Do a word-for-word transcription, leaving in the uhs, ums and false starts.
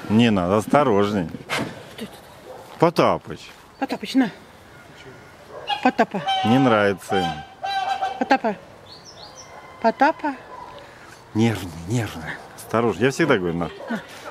Не надо, осторожней. Потапыч. Потапыч, на. Потапа. Не нравится им. Потапа. Потапа. Нервный, нервный. Осторожно. Я всегда говорю, на. На.